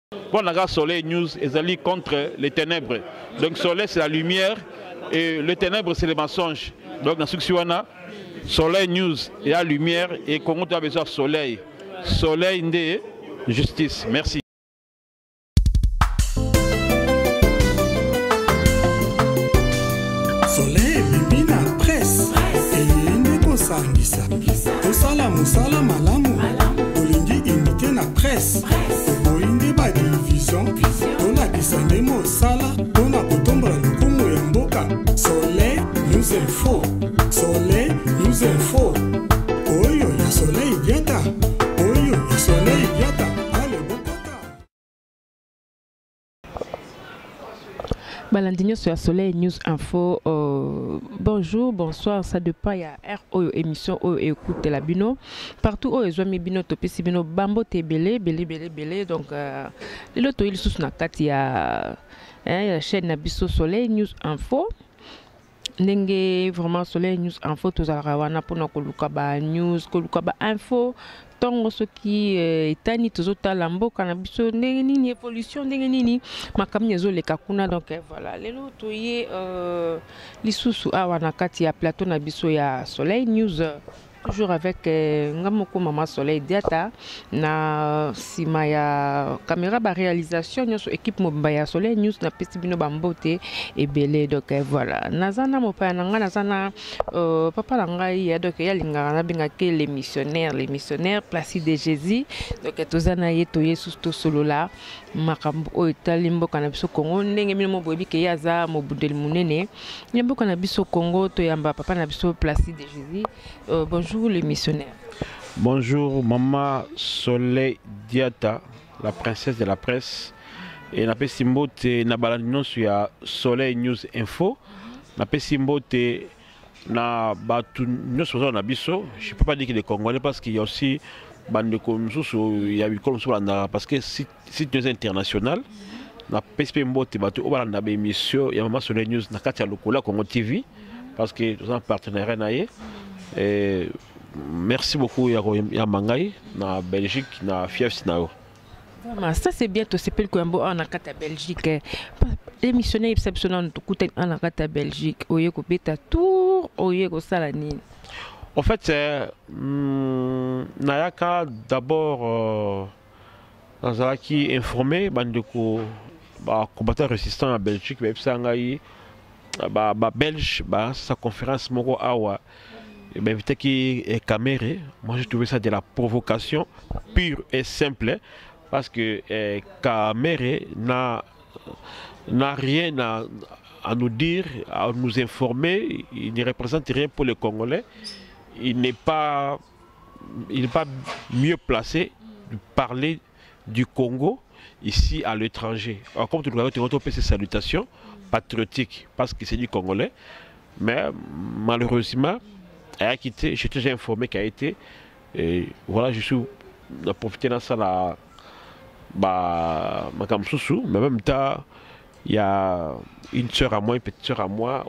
Bon, on a Soleil News, ils allient contre les ténèbres. Donc, Soleil, c'est la lumière et le ténèbre, c'est le mensonge. Donc, dans ce que Soleil News, il y a lumière et Congo, tu as besoin de soleil. Soleil de justice. Merci. Soleil, Bibina, presse. Et Ndeko Sangisa. Tosala Musala Malamu. Olingi imité na presse. Boindi ba division. Tona kisande Mosala. Tona kotombra lukumu ya mboka. Soleil, nous info. Soleil, nous info. Oyo ya Soleil Diata. Oyo ya Soleil Diata. Allez, bokota. Balandinho sur Soleil News Info. Bonjour, bonsoir, ça dépend. Il y a RO émission O écoute la bino. Partout où ils ont mis bino topé si bino bambo te belé. Donc, les loto ils sont na kat il y a la chaîne Nabiso Soleil News Info. Nenge vraiment Soleil News Info tous à rawana pour nous ba news, ba info. Tongo ce qui est tous autres lambo cannabis nini évolution nini makamnya zo le kakuna donc voilà les loto yé lisusu awana kati ya plateau na biso ya Soleil News toujours avec ngamoko mama Soleil Diata na sima ya caméra ba réalisation nyoso équipe mobimba ya Soleil News na pesi bino bambote ebele donc voilà nazana mopa na nga nazana papa la ngai ya donc ya lingara na binga ke les missionnaires Placide Jésus donc tozana ye to yesus to solo la makambo o italimbo kana biso Congo ndenge mino boyebi ke yaza mobundeli munene nyambo kana biso Congo to yamba papa na biso Placide Jésus. Bonjour les missionnaires. Bonjour Maman Soleil Diata, la princesse de la presse. Et na pesimbote na balandino sur Soleil News Info. Na pesimbote na batu nyoso na biso. Je peux pas dire que les Congolais parce qu'il y a aussi bande de il y a eu comme ça parce que site news international. Na pesimbote batu o balanda ba émission ya Maman Soleil News na kati ya lokola Congo TV parce que nous avons un partenariat naie. Et merci beaucoup ya Mangai na Belgique na Fief Nao. Vraiment ça c'est bien tout c'est plus que en akata Belgique. Les missionnaires exceptionnels tout coûte en akata Belgique oye ko beta tour oye ko salani. En fait c'est nayaka d'abord dans qui informé bandeko ba combattant résistant en Belgique mais ça ngai ba belge ba sa conférence moko awa. Ben, invité qui est caméré, moi j'ai trouvé ça de la provocation pure et simple parce que Caméré n'a rien à nous dire, à nous informer, il ne représente rien pour les Congolais, il n'est pas mieux placé de parler du Congo ici à l'étranger. Alors comme tout le monde, on peut ces salutations patriotiques parce que c'est du Congolais, mais malheureusement, elle a quitté, j'étais déjà informé qu'elle a été. Et voilà, je suis profité dans ça là. Mais en même temps, il y a une soeur à moi, une petite soeur à moi.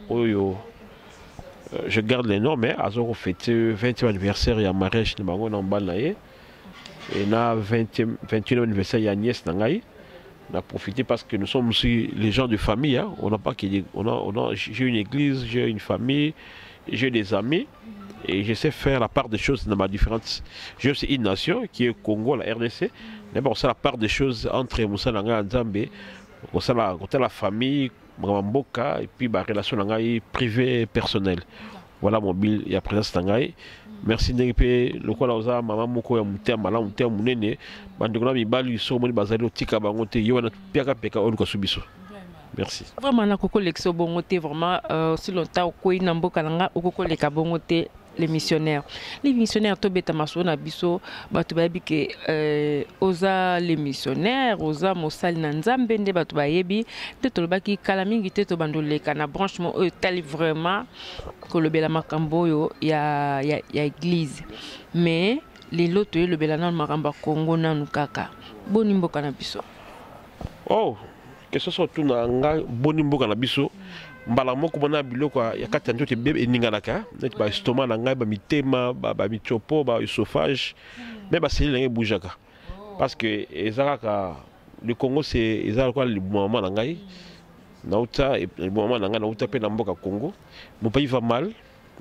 Je garde les noms, mais elles ont fêté le 20e anniversaire, il y a mariage de Bango dans Balaye. Et là, 21e anniversaire, il y a Agnès Nangaï. On a profité parce que nous sommes aussi les gens de famille. Hein. On n'a pas j'ai une église, j'ai une famille, j'ai des amis. Et je sais faire la part des choses dans ma différente. J'ai aussi une nation qui est Congo, la RDC. Mais bon, c'est la part des choses entre Moussa Nanga et Nzambé. C'est la famille, Mboka, et puis la relation privée et personnelle. Voilà mon bill, il y a présence Nangaï. Merci Nengpe, le quoi là, maman Moko ya Moutem, Mala Moutem, Mounene. Bandegona Mibali, Somoni Bazali, Tika Bangote, Yoana Piaka Peka, Oluka Subiso. Merci. Vraiment, na koko lexo bongote vraiment si longtemps ko inambo kananga okoko leka bongote les missionnaires to beta maso na biso batu ba bike oza les missionnaires oza mosali na nzambe nde batu ba yebi te to baki kala mingi te to bandoleka na branchement tali vraiment ko lobela makambo yo ya église mais les loto le belana makamba Congo nanu kaka boni mboka na biso. Oh que ce soit tout na boni mboka na biso mbala moko bona biloko ya kati ndote bebe eninganaka net ba estomac na ngai ba mitema ba michopo ba esophage mais ba seli na boujaka parce que ezalaka le Congo c'est quoi le moment nangai nauta et le moment nangai nauta pe namboka Congo. Mon pays va mal,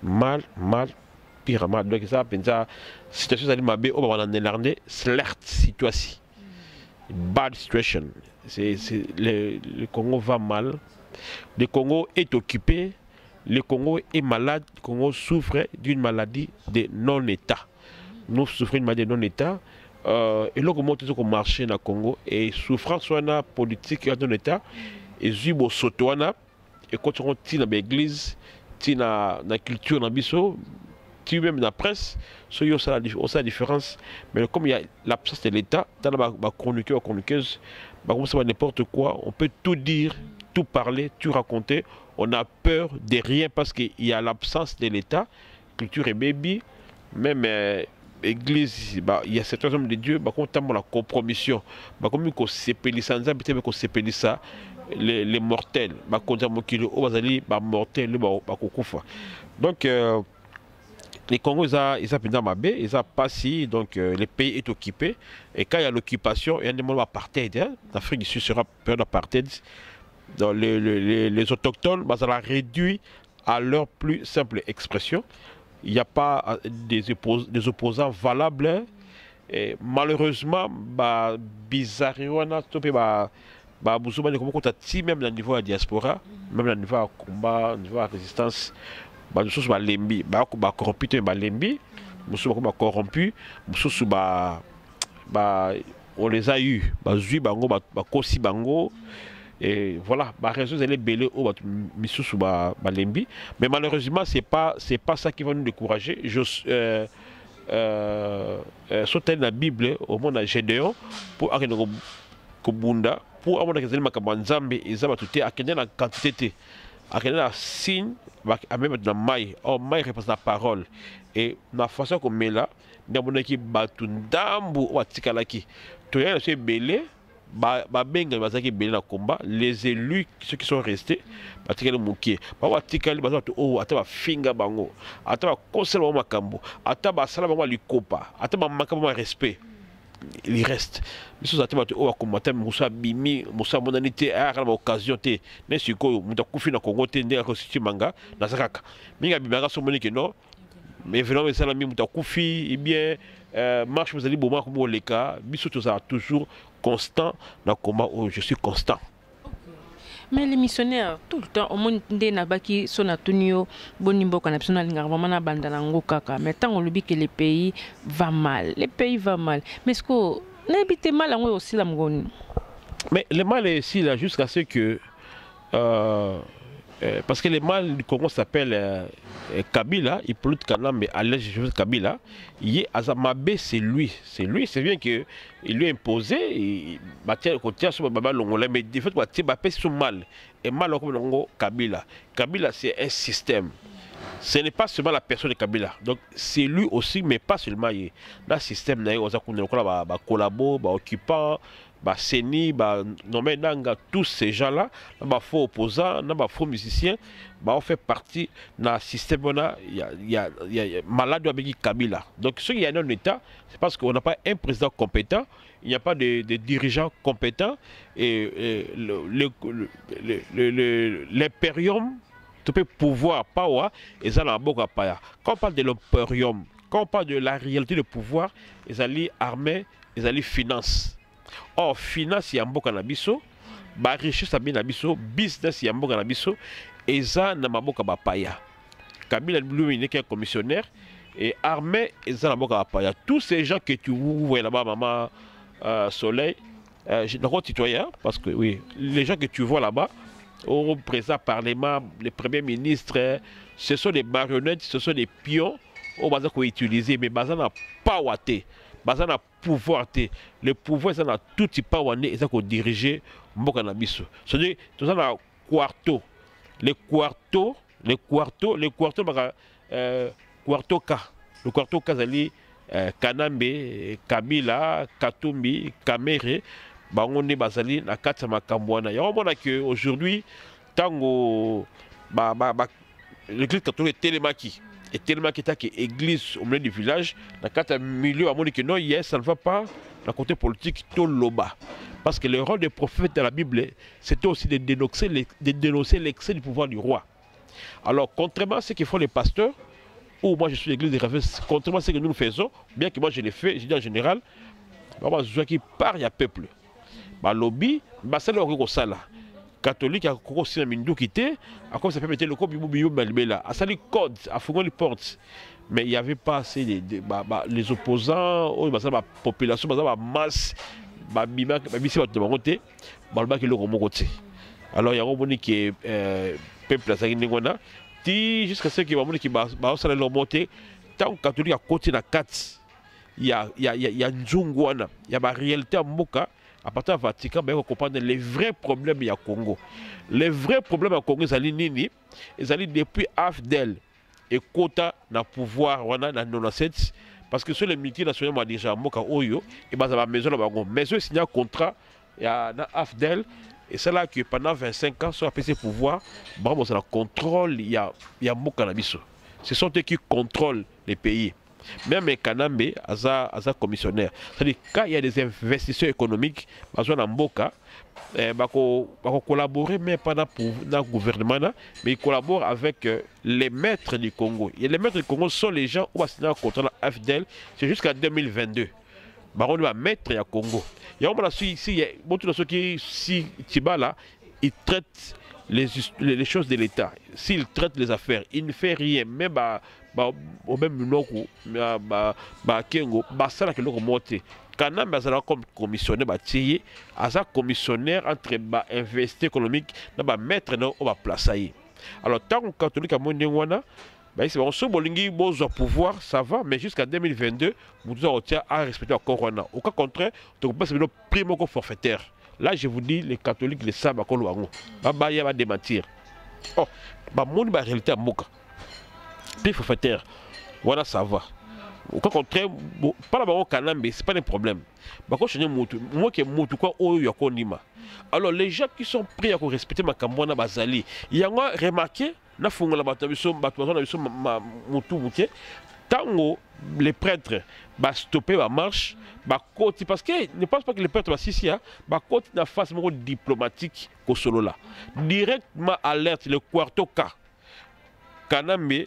pire mal. Donc ça pensa situation ça mabe au en néerlandais slecht situation. Bad situation. C'est le Congo va mal. Le Congo est occupé. Le Congo est malade. Le Congo souffre d'une maladie de non-État. Nous souffrons d'une maladie de non-État. Et là, comment on marche dans le Congo et souffrance soit politique dans l'État et zubo sotoana et quand on tient dans l'église, tient dans la culture dans biso, tient même dans la presse, so yo ça la différence. Mais comme il y a l'absence de l'État, dans la chroniqueur chroniqueuse, comme ça n'importe quoi, on peut tout dire, tout parler, tout raconter. On a peur de rien parce qu'il y a l'absence de l'État, culture et baby, même église, il y a certains hommes de Dieu, comme la compromission, comme il y a les mortels, donc les Congo ils ont passé, donc le pays est occupé et quand il y a l'occupation il y a des moments d'apartheid, l'Afrique du Sud sera période d'apartheid, les autochtones ça l'a réduit à leur plus simple expression. Il n'y a pas des opposants valables. Et malheureusement, bizarrement, même dans le niveau de la diaspora, même dans le niveau de combat, niveau de résistance, nous sommes corrompus, on les a eus, et voilà, ma raison elle est belle au Balembi, mais malheureusement c'est pas ça qui va nous décourager. Sauter la Bible au monde de Gédéon pour arriver au Bunda pour avoir des éléments comme Nzambe et ça va tout à la quantité, à la signe, à même dans maille, maille représente la parole et la façon qu'on met là, nous avons qui battu d'ambu ou atikalaki, tout le monde est belé. Les élus, ceux qui sont restés, respect. Il reste. Mais vraiment, ça et bien, marche vous allez bon comme les cas, toujours constant dans le combat où je suis constant. Mais les missionnaires, tout le temps, au monde des nabaki sont à Tunio, Bonimbo, qu'on a besoin de Ngarvamana Bandanango Kaka. Mais tant on le dit que les pays va mal, les pays va mal. Mais est-ce que n'habitez mal en aussi la Mgoni? Mais le mal est ici là jusqu'à ce que parce que le mal du Congo s'appelle Kabila, il peut être mais à l'aise de Kabila, il est Azamabe, c'est lui, c'est bien que il lui a imposé, il tient sur Baba Longola, mais de fait, il a son mal, et mal comme Kabila. Kabila, c'est un système. Ce n'est pas seulement la personne de Kabila, donc c'est lui aussi, mais pas seulement. Dans le système, il y a collabo, occupant, Seni, tous ces gens-là, faux opposants, faux musiciens, on fait partie d'un système, il y a malade avec Kabila. Donc, ce qu'il y a dans l'État, c'est parce qu'on n'a pas un président compétent, il n'y a pas de dirigeants compétents, et l'impérium, tu peux pouvoir, power, et ça, quand on parle de l'impérium, quand on parle de la réalité de pouvoir, ils allaient armés, ils allaient finance. Or, finance yamboka na biso, ba richesse na biso, business yamboka na biso, et ça na maboka bapaya. Kabila lui n'est qu'un commissionnaire et armé et ça na maboka bapaya. Tous ces gens que tu vois là-bas, maman Soleil, je ne citoyen parce que oui, les gens que tu vois là-bas, au président parlement, les premiers ministres, ce sont des marionnettes, ce sont des pions, au bazar qu'on utilise, mais bazar n'a pas ouaté. Bazana pouvoir le pouvoir ça na tout type pas et ça qu'on diriger mboka na biso. C'est-à-dire tout ça na quarto zali Kanambe, Kabila, Katumbi, Kamere, bangonde bazali na kati makambo wana. Ya mona que aujourd'hui tango l'église catholique télémaki. Et tellement qu'il y a une église au milieu du village, dans le milieu, à mon que non, yes, ça ne va pas, dans le côté politique, tout loba. Parce que le rôle des prophètes dans la Bible, c'était aussi de dénoncer l'excès du pouvoir du roi. Alors, contrairement à ce que font les pasteurs, ou moi je suis l'église des Ravens, contrairement à ce que nous faisons, bien que moi je l'ai fait, je dis en général, je qui part, il y a peuple. Le lobby, c'est le sala. Catholique, a aussi un mindou qui était, à quoi ça peut mettre le code, à ça les codes, à fouiller les portes. Mais il n'y avait pas assez les opposants, la population, la masse, alors il y a un monde qui est peuple jusqu'à ce que les gens leur monter tant que catholique à côté de la carte il y a Nzungwana, il y a la réalité à Moka à partir du Vatican, on comprendre les vrais problèmes du Congo. Les vrais problèmes au Congo, ils allaient depuis AFDEL et Kota na pouvoir wana na 97 parce que sur les multinationales moi déjà Moka Oyo et bah ça va maison là-bas mais eux signent un contrat il y a na AFDEL et c'est là que pendant 25 ans sur la PC pouvoir bon ça la contrôle il y a Moka na biso. Ce sont eux qui contrôlent les pays. Même Kanambe, Aza commissionnaire. C'est-à-dire, quand il y a des investisseurs économiques, Bazo Mboka, collaborer, mais pas dans le gouvernement, mais ils collaborent avec les maîtres du Congo. Et les maîtres du Congo sont les gens qui ont signé un contrat dans l'AFDEL, c'est jusqu'à 2022. On va mettre au Congo. Il y a ceux qui, Tibala, ils traitent les choses de l'État. S'il traite les affaires, il ne fait rien. Même au même nom, Kengo, ça là que l'on monte. Quand on a comme commissionnaire, commissionnaire entre investisseurs économiques, mettre on va placer. Alors tant que catholique à Mondengwana, si on se bolingi besoin pouvoir, ça va, mais jusqu'à 2022, vous devez à respecter encore Corona. Au cas contraire, on peut passer le primo forfaitaire. Là, je vous dis, les catholiques, les savent à Koloango. Il va démentir. Oh, mon réalité à Moka. Puis forfaitaire. Voilà, ça va. Au cas contraire, pas la Kanambe, c'est pas un problème. Moi qui est quoi, alors, les gens qui sont prêts à respecter ma Kambouana Bazali, il y a remarqué, tant les prêtres stopper la marche, parce que ne pense pas que les prêtres sont na face diplomatique solo là. Directement alerte le quarto cas. Kanambe,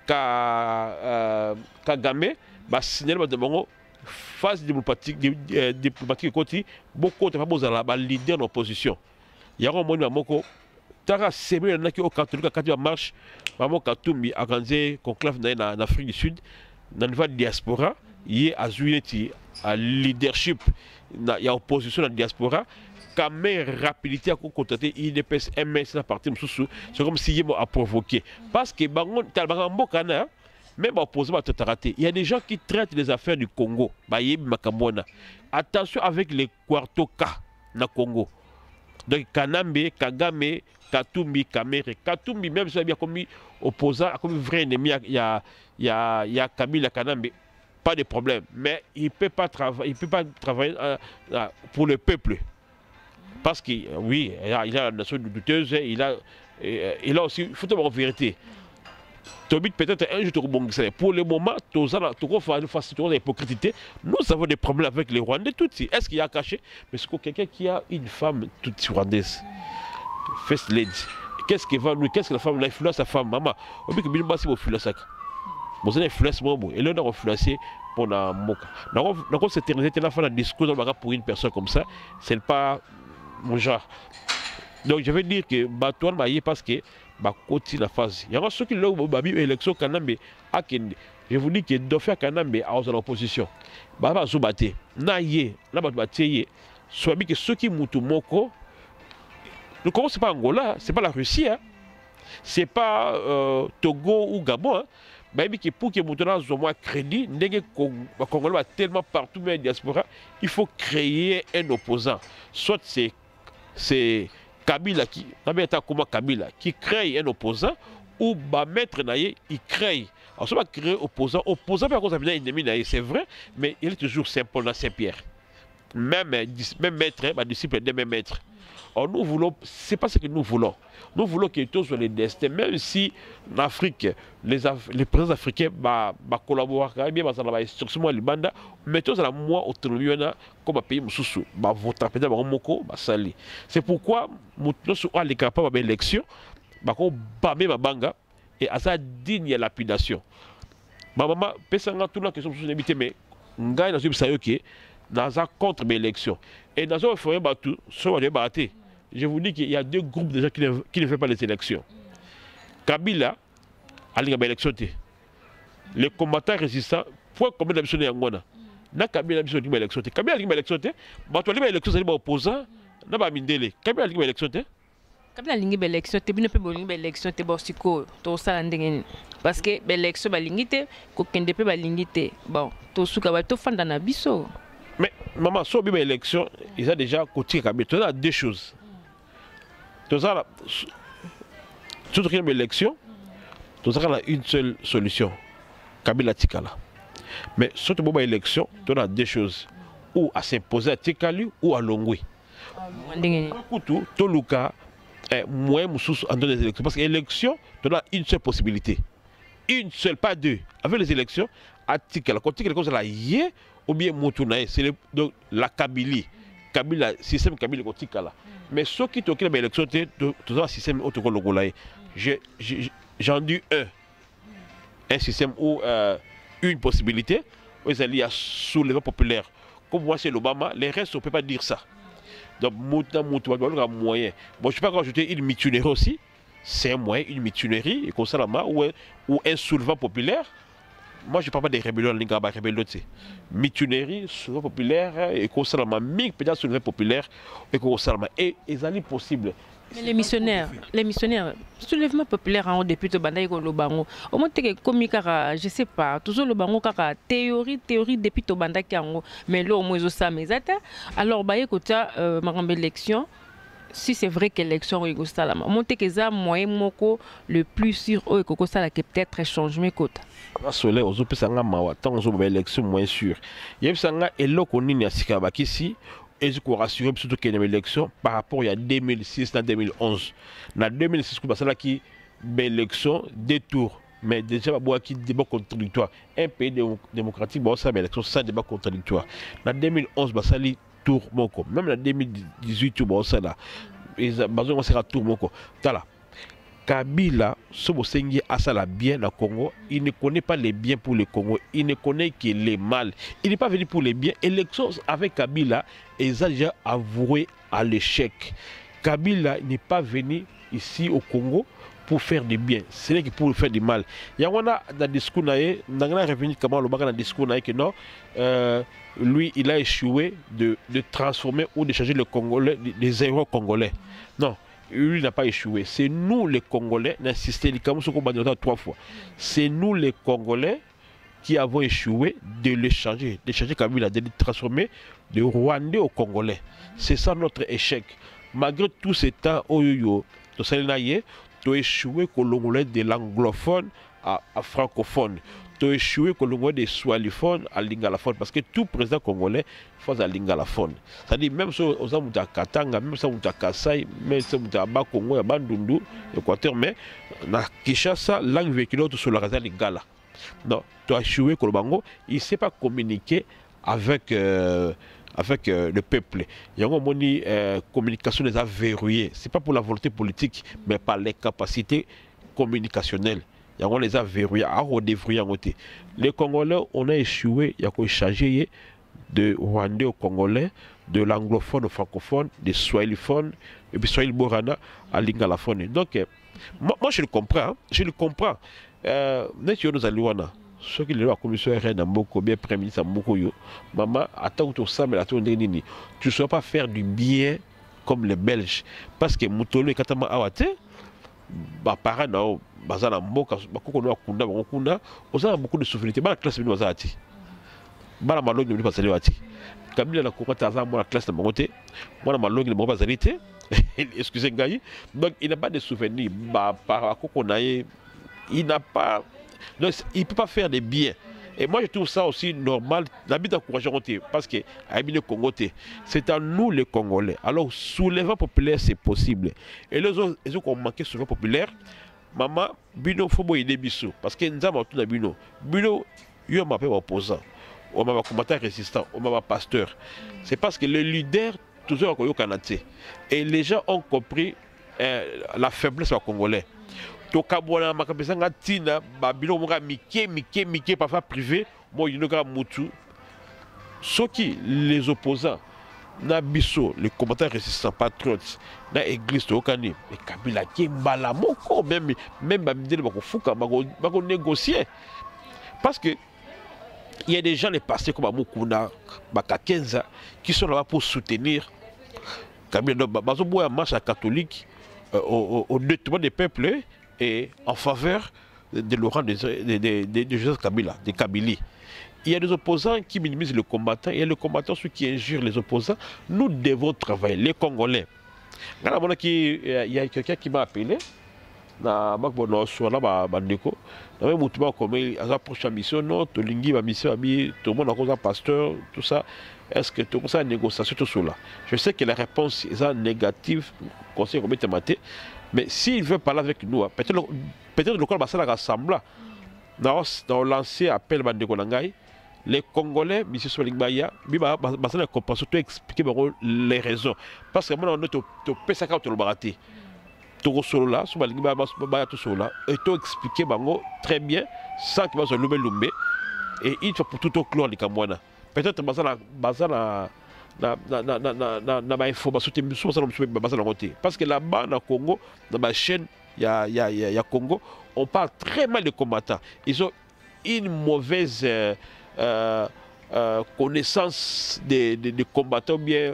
Kagame, signaler de phase diplomatique côté beaucoup de pas leader de l'opposition. Il y a un moment où Tara Sebe qui au catholique quand il marche, maman Katumbi a organisé conclave en Afrique du Sud, dans la diaspora, il y a un leadership, il y a opposition dans la diaspora, quand même rapidité à contacter IDPS MS la partie c'est comme si il a provoqué parce que même opposant il y a des gens qui traitent les affaires du Congo. Attention avec les quarto cas na Congo. Donc Kanambe, Kagame, Katumbi, Kamere. Katumbi même si il a commis opposant, comme vrai ennemi, il y a Kabila Kanambe. Pas de problème. Mais il ne peut pas travailler pour le peuple. Parce que oui, il a la nation douteuse, il a aussi, il faut avoir en vérité. Peut-être un jour, pour le moment, l'hypocrisie. Nous avons des problèmes avec les Rwandais. Est-ce qu'il y a caché? Mais c'est quelqu'un qui a une femme toute rwandaise. First lady. Qu'est-ce que la femme, l'influence sa femme, maman? On dit que bien bas si vous influence ça. Vous avez influence moi, et là on a influencé pour la moka. Donc c'est terminé la fin d'un discours pour une personne comme ça, c'est pas mon genre. Donc je veux dire que Batouan m'a parce que côté la phase. Il y a ceux qui l'ont babi élection Kanambe à Kende. Je vous dis que Dofia Kanambe a en opposition. Baba Zobate, Naye, là Batouye, soit bien que ceux qui moutou moko. Le Congo c'est pas Angola, c'est pas la Russie, hein. C'est pas Togo ou Gabon. Hein. Pour que maintenant nous avons un crédit, les Congolais tellement partout dans la diaspora, il faut créer un opposant. Soit c'est Kabila qui crée un opposant, ou Maître Naye, il crée. Alors, ça va créer opposant. Opposant, par contre, ça vient ennemi Naye, c'est vrai, mais il est toujours Saint-Paul, Saint-Pierre. même maître, ma disciple de même maître. Or, nous voulons, c'est pas ce que nous voulons. Nous voulons que tous soient les destins, même si en Afrique, les présidents africains collaborent, bien, instruction libanda, mais tous à la moi autonomie comme un pays mususu, voter peut-être moko, sali. C'est pourquoi nous sommes les capables d'élection, même banga et à ça digne lapidation. Ma maman, personne n'a tout la question sur l'émission, mais ngai na ça ok, dans un contre l'élection et dans un foyer battu, soit de battre. Je vous dis qu'il y a deux groupes de gens qui ne font pas les élections. Kabila a l'élection. Les combattants résistants, pour combien d'élections il y a en na Kabila a l'élection. Kabila a l'élection. Bato a l'élection, c'est opposant. Na ba mindele. Kabila a l'élection. Kabila a l'élection. Tu ne peux pas l'élection. Tu es siko. Tu as l'indemnité. Parce que l'élection ba l'ingité, kokende pe ba l'ingité. Bon, tu souka ba to fanda na biso. Mais maman, sur une élection, ils ont déjà côté Kabila. Tu as deux choses. Toute une élection, tu as une seule solution. Kabila Tikala. Mais sur une élection, tu as deux choses. Ou à s'imposer à Tikali ou à Longwe. Toluka est moins moussous en des élections. Parce que l'élection, tu as une seule possibilité. Une seule, pas deux. Avec les élections, à Tikala. Quand Tikala comme ça, yé ou bien Moutunaï, c'est la Kabylie. Kabila, système Kabila Tikala. Mais ceux qui ont été l'élection, tu as un système autocologolaï. J'en dis un système où une possibilité, où ils allaient à soulèvement populaire. Comme moi, c'est l'Obama, les restes, on ne peut pas dire ça. Donc, moyen. Bon, je ne sais pas rajouter une mutinerie aussi. C'est un moyen, une mutinerie, et comme ça, ou un soulèvement populaire. Moi, je ne parle pas des rébellions, les rébellions. Mitunerie, soulèvement populaire, et comme ça, peut-être soulèvement populaire, et comme ça, et ils allaient possible. Mais les missionnaires, soulèvement populaire en depuis le bandaï le bango. Au moins que comme je sais pas, toujours le bango kaka théorie depuis le bandaï kango. Mais là au moins ça mais alors bah écoute ma élection. Si c'est vrai que l'élection est au la monter que ça moyen moko le plus sûr au que ça là que peut-être change mes côtes. Na soleil aux autres ça ngama tant aux élection moins sûr. Il y a ça nga eloko nini asika bakisi et je rassurer surtout qu'il y a une élection par rapport à 2006 à 2011. En 2006 ça là qui élection deux tours mais déjà bah qui débat contradictoire. Un pays démocratique bah ça élection ça débat contradictoire. En 2011 bah ça tour moko même en 2018 tout bon ça là ils besoin sera tour moko tala Kabila sobosengi asala bien au Congo, il ne connaît pas les biens pour le Congo, il ne connaît que les mal. Il n'est pas venu pour les biens. Élection avec Kabila, ils ont déjà avoué à l'échec. Kabila n'est pas venu ici au Congo pour faire du bien, ce n'est que pour faire du mal. Il y a dans le discours, on a revenu comment le dans le discours que non, lui il a échoué de transformer ou de changer le Congolais, les héros congolais. Non, lui n'a pas échoué. C'est nous les Congolais, n'insistez comme ce qu'on va dire 3 fois. C'est nous les Congolais qui avons échoué de le changer Kabila, de le transformer de Rwandais au Congolais. C'est ça notre échec. Malgré tout ce temps, tu as échoué Congolais de l'anglophone à francophone. Tu as échoué Congolais de swahiliphone à lingalaphone. Parce que tout président congolais fait à lingalaphone. C'est-à-dire, même si on a Katanga, même si on a Kassai, même si on a Bakongo, à Bandundu, Équateur, mais na Kinshasa, langue véhiculée sur la raison lingala. Non, tu as échoué Kolobango, il ne sait pas communiquer avec le peuple. Il y a une communication des verrouillée. Ce n'est pas pour la volonté politique, mais par les capacités communicationnelles. Il y a les verrouillés, les Congolais, on a échoué, il y a changé de Rwandais au Congolais, de l'anglophone au francophone, de swahiliphone, et puis swahili borana à lingalaphone. Donc, moi je le comprends, nous allons ceux qui sont commission RN Mboko, bien premier ministre Mboko, maman, attends que tu ne tu ne sauras pas faire du bien comme les Belges. Parce que Moutolo et Katama Awate, parents, Bazana Mboka, Bakoko Kunda, Bakunda, on a beaucoup de souveraineté. La classe de Wazati. Bala Malong ne pas saluer Wati. Kabila na Koko Taza, moi la classe de Mogote, moi Malong ne pas saluer. Excusez Gaï. Donc il n'a pas de souvenirs. Par Koko Naye, il n'a pas. Donc, il ne peut pas faire des biens. Et moi, je trouve ça aussi normal. D'habitude, encourageant parce que Congo, c'est à nous les Congolais. Alors, soulèvement populaire, c'est possible. Et les autres qui ont manqué soulèvement populaire, maman, Bino, faut aider Bissou. Parce que nous avons tout Bino. Bino, il m'a appelé opposant. On m'a combattant résistant. On m'a pasteur. C'est parce que le leader, toujours au Canada. Et les gens ont compris la faiblesse des Congolais. To kabona makapesanga tina babilo moka mike parfois privé moi yinoka mutu soki les opposants na biso les combattants résistants patriotes na église to kani et Kabila ki mbala moko même bamidele bakofuka bako négocier parce que il y a des gens les pasteurs comme Mukuna Bakakenza qui sont là pour soutenir Kabila bazo boya marche catholique au détriment des peuples et en faveur de Laurent de Joseph Kabila, de Kabili. Il y a des opposants qui minimisent le combattant, il y a les combattants ceux qui injurent les opposants. Nous devons travailler, les Congolais. Il y a quelqu'un qui m'a appelé, tout le monde a pasteur, tout ça. Est-ce que tout ça négociation tout cela? Je sais que la réponse est négative, conseil comme thématique, mais s'il veut parler avec nous, peut-être le corps va rassembler. Dans lancé appel les Congolais, M. Solingbaya, va expliquer les raisons. Parce que moi, on a fait ça quand on a baraté. Tout cela, et tout expliquer très bien, sans qu'il va se lumber. Et il faut pour tout au clore les Kamwana. Peut-être parce que là-bas, dans Congo, dans ma chaîne, il y a Congo, on parle très mal des combattants. Ils ont une mauvaise connaissance des combattants, bien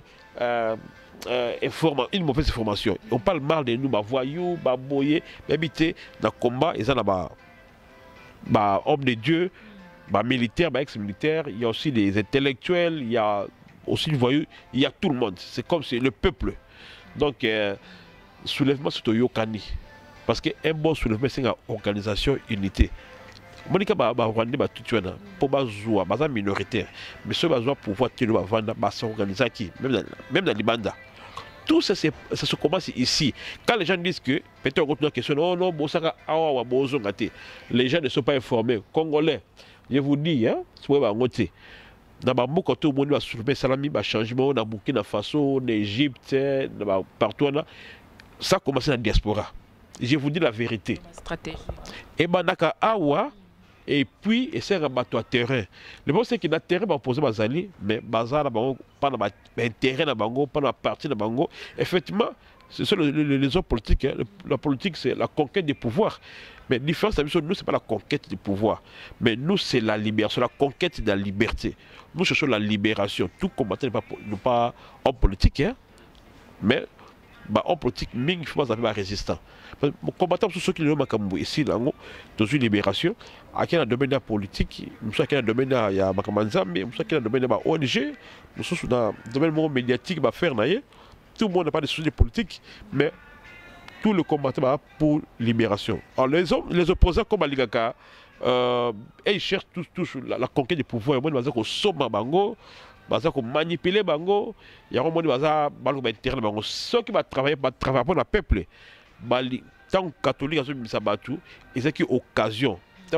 une mauvaise information. On parle mal de nous, voyous, boyés, habiter dans le combat, ils ont hommes de Dieu. Militaires, ex-militaires, il y a aussi des intellectuels, il y a aussi des voyous, il y a tout le monde. C'est comme c'est le peuple. Donc, soulèvement, c'est au Yokani. Parce qu'un bon soulèvement, c'est une organisation, unité. Monika Rwanda, pour les minoritaires, mais ceux qui ont pouvoir s'organiser qui, même dans les bandes. Tout ça, ça se commence ici. Quand les gens disent que, peut-être on continue la question, oh non, les gens ne sont pas informés. Congolais, je vous dis, hein, c'est pas ngoté. Dans ma quand tout le monde va soulever salami, va changement dans Burkina Faso, en Égypte, partout là, ça commence dans la diaspora. Je vous dis la vérité. Stratégie. Et banaka awa et puis essayer de battre terrain. Le bon c'est qu'il y a terrain pour poser bazali, mais bazar pas dans intérêt dans bango, pas dans parti dans bango. Effectivement, ce sont les autres politiques. Hein. La politique c'est la conquête du pouvoir. Mais la différence avec nous, c'est pas la conquête du pouvoir. Mais nous, c'est la libération, la conquête de la liberté. Nous cherchons la libération. Tout combattant n'est pas en politique, hein? Mais en politique, il faut pas résistant. Combattant sur ceux qui sont ici, dans une libération, à quel domaine de la politique, nous sommes dans le domaine de la Makamanzambe, nous sommes dans le domaine de la ONG, nous sommes dans le domaine médiatique, tout le monde n'a pas de soucis politiques, mais tout le combattant pour libération. Alors les opposants comme Aligaka, ils cherchent tous la conquête du pouvoir. Ils vont sommer bango, ils vont manipuler bango. Il y a un moment où ils vont interdire bango. Ceux qui vont travailler pour le peuple, tant que catholique, ils ont une occasion.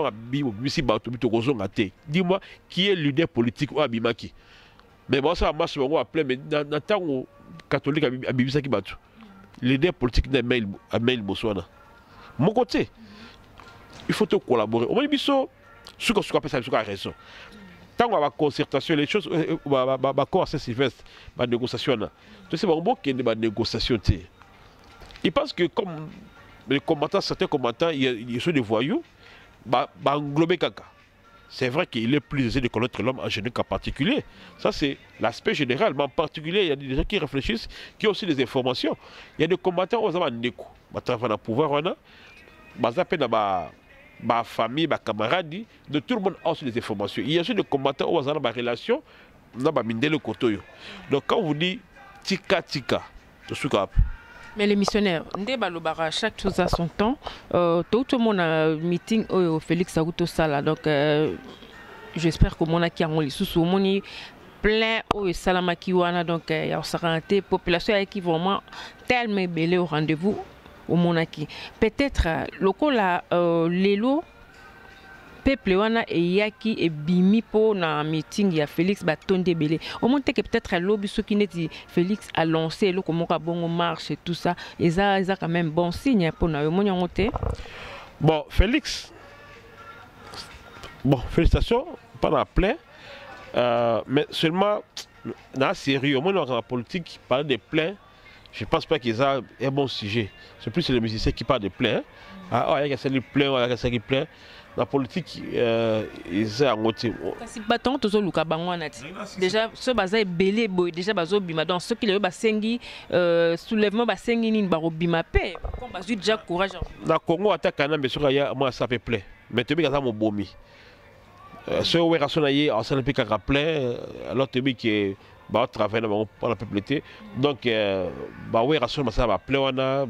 Dis-moi qui est le leader politique ou Abimaki. Mais bon, ça marche, on va appeler, mais dans le temps où catholique Abimaki Batu. L'idée politique de Mail Botswana. Mon côté, il faut collaborer. Au moins, ce qu'on appelle ça, c'est raison. Tant qu'on a concertation, les choses, accord à Sylvestre, la négociation. Tu sais, il y a des négociations. Il pense que comme les combattants, certains combattants, ils sont des voyous, englober caca. C'est vrai qu'il est plus aisé de connaître l'homme en général qu'en particulier. Ça, c'est l'aspect général. Mais en particulier, il y a des gens qui réfléchissent, qui ont aussi des informations. Il y a des combattants qui ont des pouvoir, ma famille, ma camarade, de tout le monde a aussi des informations. Il y a aussi des combattants qui ont des relations, donc quand on vous dit tika, je suis capable. Mais les missionnaires, chaque chose a son temps. Tout le monde a un meeting au Félix Auto Sala. Donc, j'espère que mon aki en les sous moni plein au salamaki wana donc il y a une population qui vraiment tellement belé au rendez-vous au monaki peut-être lokola lelo peuple wana e yaki e bimi po na meeting ya Félix Batonde belé au monte que peut-être lobby ce qui net Félix a lancé le comment ka bon marche et tout ça et ça quand même bon signe pour na yo monte. Bon Félix, bon félicitations pas la plein mais seulement dans la série au moins dans la politique parler de plein. Je ne pense pas qu'ils aient un bon sujet. C'est plus les musiciens qui parlent de plein. Ah, il y a des plein, il y a des plein. Dans la politique, ils ont un côté. Si bâton, tout ça, Luka Bangwana. Déjà, ce bazar est belé, déjà bazo bima. Donc, ceux qui le basengi, soulèvement basengi ni baro bima paix. Comme bazo déjà courage. Dans le Congo, attaque un mais sur ya moi ça fait plein. Mais tu bien mon bomi. Ceux où est rationné, on s'en est plus plein. Alors tu qui est bah travailler dans la propriété. Donc bah ouais rationnement ça va plein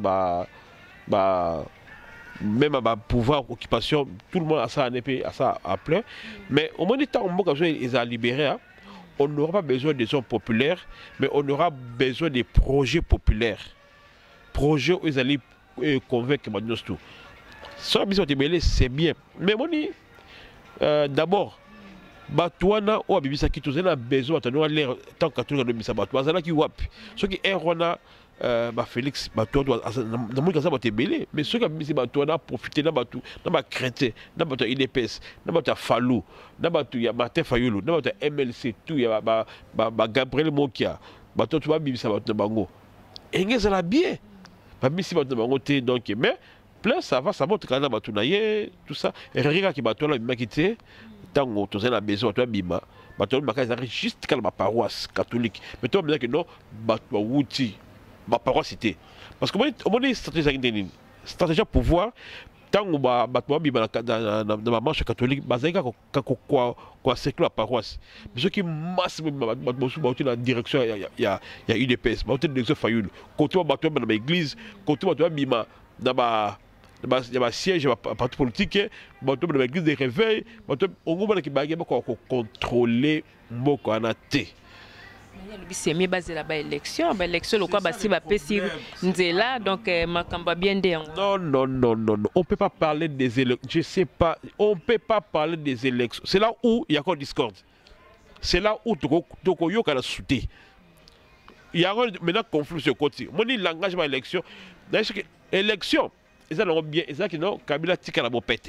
même à pouvoir occupation tout le monde a ça en épée à ça à plein mais au moins du temps ils ont libéré hein, on n'aura pas besoin des gens populaires mais on aura besoin des projets populaires projets où ils allaient convaincre maintenant tout ça c'est bien mais moi d'abord Batouana ou Abibisa qui tous a besoin de l'air tant que tout le monde Batouana qui wap ceux qui errona Félix Batou doit dans mon cas ça va te belé mais ceux qui Batou a profité dans Batou dans ma Crétin dans Batou IDPS dans Batou Falou dans Batou ya Martin Fayulu dans Batou MLC tout ya Gabriel Mokia Batou tu vas bibisa Batou bango et ça la bien pas bibisa Batou bango té donc mais plein ça va monte quand Batou naie tout ça et regarde qui Batou là m'a quitté tant tu as besoin tu as bima Batou m'a juste quand ma paroisse catholique mais toi me dire que non Batou outil ma paroisse c'était parce que on est stratégie pouvoir tant que dans ma marche catholique bazanga quoi c'est la paroisse mais ce qui masse la direction il y a UDPS il y a direction Fayulu quand tu vas dans l'église quand tu vas bima dans il y a un siège parti politique dans l'église de réveil on va contrôler beaucoup en athée. C'est mieux basé là bas élection le quoi basi va pesi nzela donc makamba bien de non on peut pas parler des élections je sais pas on peut pas parler des élections c'est là où il y a encore discorde c'est là où toko yo kala souté il y a maintenant conflit sur côté moi ni langage ma élection d'ailleurs que élection ils ont bien ils ont que non Kabila tika la bopete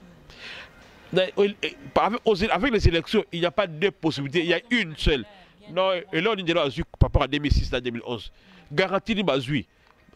avec les élections il n'y a pas deux possibilités il y a une seule. Non, et là on dit là par rapport à 2006 à 2011. Garantie ni bazui.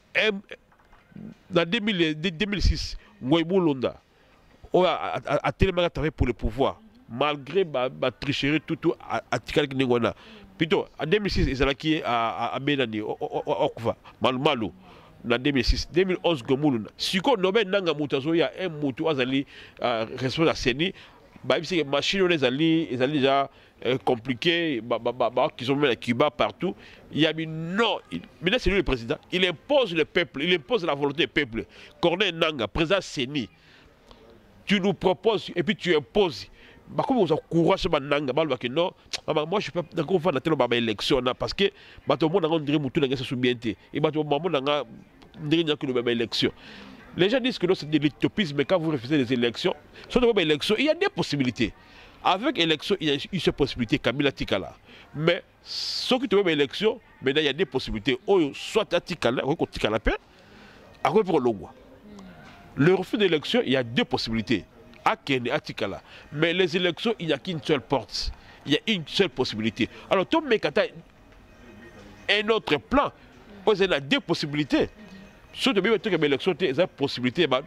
Dans 2006, Ngoïbou Londa a tellement travaillé pour le pouvoir. Malgré ma tricherie tout à Tikal Ningona. Plutôt, en 2006, ils ont acquis à Benani, Okva, Malmalo. En 2006, 2011, Gomouluna. Si on nomme Nanga Moutazo, il y a un Moutou Azali responsable à Seni. Les machines ils allaient déjà compliquées, qu'ils ont mis à Cuba partout. Il y a mis non. Maintenant, c'est lui le président. Il impose le peuple, il impose la volonté du peuple. Corneille Nanga, président Seni, tu nous proposes et puis tu imposes. Comment vous encouragez Nanga non, moi je peux pas faire une élection parce que tout le monde a dit que tout le monde et tout le monde a dit que une élection. Les gens disent que c'est de l'utopisme, mais quand vous refusez les élections, il y a des possibilités. Avec l'élection, il y a une seule possibilité, Kabila Tikala. Mais, ce qui est l'élection, maintenant il y a des possibilités. Soit à Tikala, ou à Tikala paix, à quoi pour le roi. Le refus d'élection, il y a deux possibilités. À Kenya, à Tikala. Mais les élections, il n'y a qu'une seule porte. Il y a une seule possibilité. Alors, tout le monde a un autre plan. Il y a deux possibilités. Si tu as une élection, il y a une possibilité de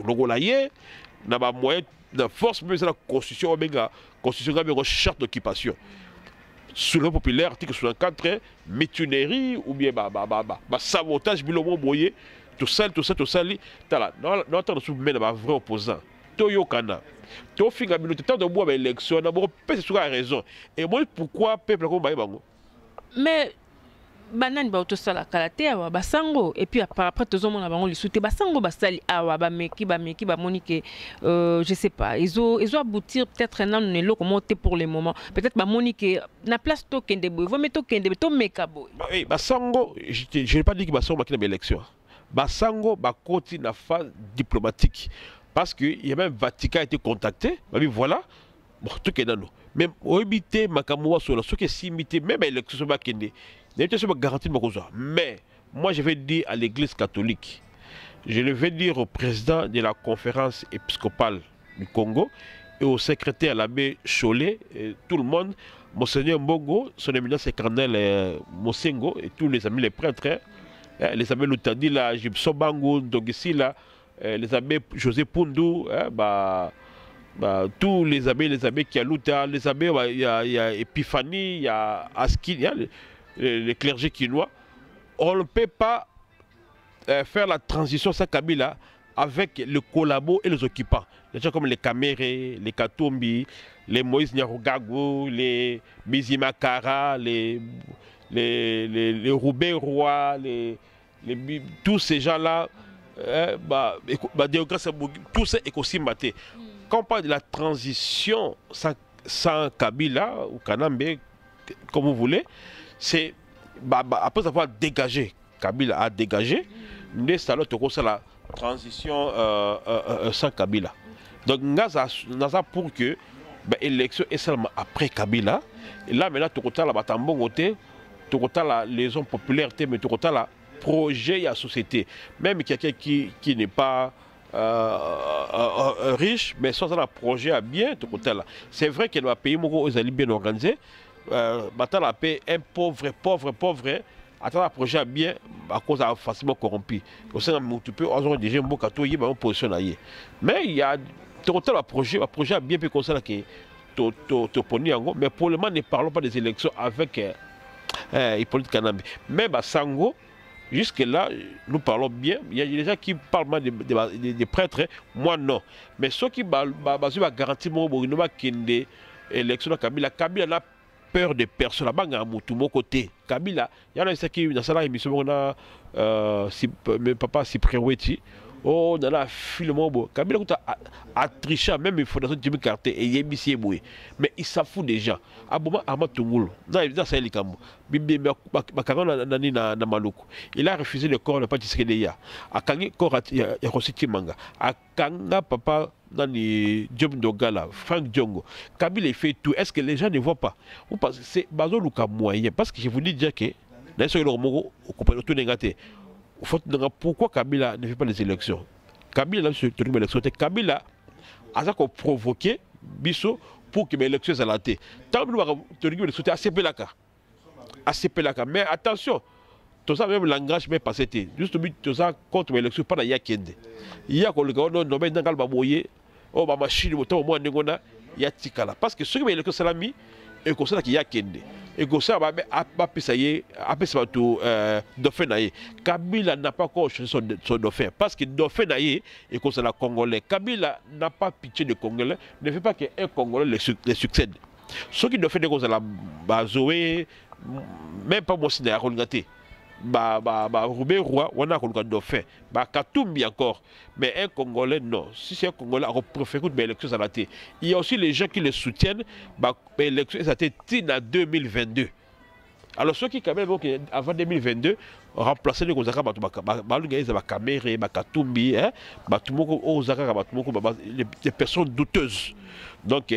moyen de force, mais c'est la constitution, la charte d'occupation. Sous le populaire, article 64, mutinerie ou bien sabotage, tout ça, non, attends, nous sommes un vrai opposant. Toyo Kana. Tu fais une tant de mois d'élection, c'est sur la raison. Et moi, pourquoi le peuple comme mais banani ba autosala kalaté awa basango et puis après tous on a bango li souté basango basali awa ba meki ba monique je sais pas ils ont aboutir peut-être nan ne lo comment pour le moment peut-être ba monique na place to kende boy vo meto kende to meka boy oui basango je n'ai pas dit que basango ba élection basango ba koti na phase diplomatique parce que il y a même Vatican a été contacté bah oui voilà bon tout est dans nous même obité makamwa sur la ce qui est simité même élection ba kende garantie de mais moi je vais dire à l'église catholique, je le vais dire au président de la conférence épiscopale du Congo et au secrétaire l'abbé Cholet, et tout le monde, Monseigneur Mbongo, son éminence cardinal Mosengo et tous les amis les prêtres, les abbés Lutadila, Gibson Bango, Dogisila, les abbés José Pundu, tous les abbés qui a Luta, les abbés, il y a Epiphanie, il y a Aski, il y a les clergés quinois, on ne peut pas faire la transition sans Kabila avec le collabo et les occupants. Les gens comme les Kaméré, les Katumbi, les Moïse Nyarugago, les Bizimakara, les Roubaix Roy, tous ces gens-là, tous ces écosystèmes. Quand on parle de la transition sans Kabila ou Kanambe, comme vous voulez, c'est après avoir dégagé, Kabila a dégagé, nous allons la transition sans Kabila. Donc, nous avons pour que l'élection est seulement après Kabila. Et là, maintenant, tu as la Batambon, tu as la légion populaire, mais tu as la projet et la société. Même quelqu'un qui n'est pas riche, mais sans un projet à bien, c'est vrai qu'il va payer aux alliés bien organisés. Maintenant, la paix, un pauvre, attends, un projet bien, à cause de facilement corrompu. Au sein de peu, on a déjà un bon cateau, il y a une position là. Mais il y a total un projet bien plus comme ça que mais pour le moment, ne parlons pas des élections avec Hippolyte Kanambe. Mais Sango, jusque-là, nous parlons bien. Il y a des gens qui parlent des prêtres, moi non. Mais ceux qui garantir qu'il y a élection de Kabila, Kabila n'a peur de personne. Là-bas, à mon côté. Kabila, il y en a qui dans la émission, on a papa Cyprien Weti. Oh, on a la film. Kabila a triché, même il faut dans Jimmy Carter et Yébissé Boué. Mais il s'en fout déjà. Abouma Amatungul, dans sa hélicambo. Bibi Makaron Nani na Maluku. Il a refusé le corps de Patiskedeya. A Kangi Kora Yarositi Manga. A Kanga Papa Nani Job Dogala, Frank Djongo. Kabila il fait tout. Est-ce que les gens ne voient pas? C'est Bazo Luka moyen. Parce que je vous dis déjà que dans ce Mogo, au tout négatif. Pourquoi Kabila ne fait pas les élections? Kabila n'a élection. Kabila a provoqué Bisso pour que les élections soient latées. Tant que nous avons assez pelaka. Mais attention, tout ça même langage mais pas c'était. Juste tout ça contre l'élection pas ya kende. Il y a que le gars non mais dans le boyer, oh ma machine au moins ngona ya tikala parce que ceux qui l'élection salami et comme ça qui ya kende. Et comme ça ba pesayer après ça tout dauphin naïe. Kabila n'a pas encore choisi son dauphin parce que dauphin naïe et comme ça la congolais. Kabila n'a pas pitié de congolais, ne fait pas qu'un congolais les succède. Ceux qui dauphin comme ça la Zoé même pas moi si n'a rien gâté. Roubaix Roi, on a un dauphin. Katumbi encore. Mais un Congolais, non. Si c'est un Congolais, on préfère que l'élection à la tête. Il y a aussi les gens qui les soutiennent. L'élection a été en 2022. Alors ceux qui, quand même, avant 2022, remplacer les Kozaka, Katumbi, les personnes douteuses. Donc,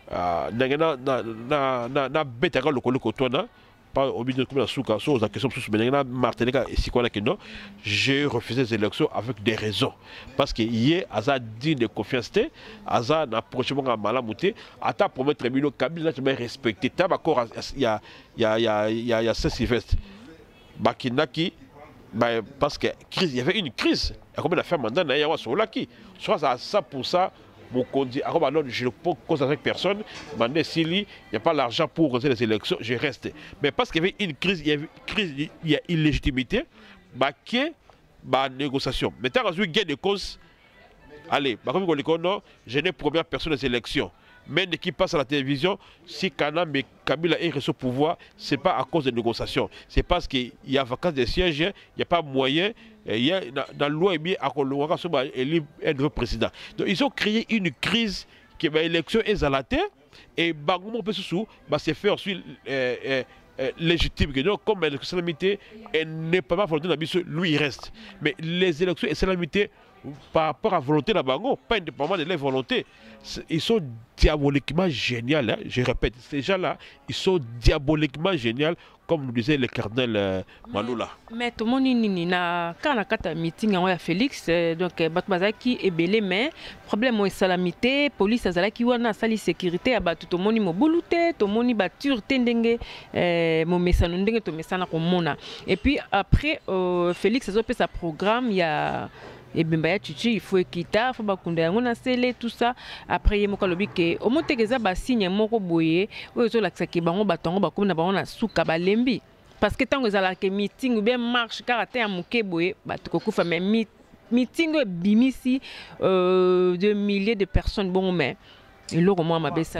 na betaka lokolo kotwana pas au milieu de la souka sur la question sous maintenant Martinica et Sikwana Kendo, j'ai refusé les élections avec des raisons parce que hier Aza dit de confiance Aza n'a prochainement à Malamouté ata promettre Milo Kabila tu m'as respecté t'as encore il y a Saint-Sylvestre Bakinaki parce que crise il y avait une crise comme la femme mandat na yawa sur laki soit à 100% mon conduit, je ne peux cause avec personne, s'il n'y a pas l'argent pour organiser les élections, je reste. Mais parce qu'il y avait une crise, il y a une légitimité, qui est négociation. Maintenant, il y a des causes. Allez, je n'ai première personne des élections. même qui passe à la télévision, si Kabila est resté au pouvoir, ce n'est pas à cause des négociations. C'est parce qu'il y a vacances de sièges, il n'y a pas moyen, il y a dans la loi, il y a un nouveau président. Donc ils ont créé une crise qui est l'élection est à la terre, et Bangoumou peut se faire ensuite légitime. Donc, comme l'élection islamique n'est pas ma volonté, lui il reste. Mais les élections islamiques, par rapport à la volonté de Bango, pas indépendamment de leur volonté, ils sont diaboliquement géniaux. Hein. Je répète, ces gens-là, ils sont diaboliquement géniaux, comme nous disait le cardinal Manoula. Mais tout le monde quand on a un meeting avec Félix, donc Batmazaki est belé, mais problème est salamité, police azalaki wana sali sécurité, tout le monde est boulouté, tout le monde est battu, tendenge, mon message ndenge to message na mona. Et puis après Félix a fait sa programme, il y a et bien il faut équiter, il faut bakunda ngona sele tout ça. Après il moka lobi ke au monte que ça ba signe moko boye, o zo laksa ke bango batongo bakomi na bango na suka balembi. Parce que tant que ça que meeting ou bien marche karaté à moke boye, batoko kufa mais meeting bimisi de milliers de personnes bon mais moi